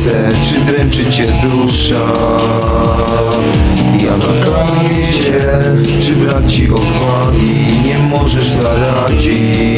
serce, czy dręczy cię dusza? Ja nakarmię cię, czy brak ci odwagi, nie możesz zaradzić.